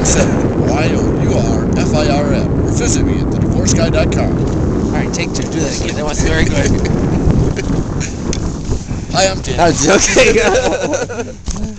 VAIL7YOURFIRM, or visit me at thedivorceguy.com. Alright, take 2. Do that again. That was very good. Hi, I'm Dan. That was okay.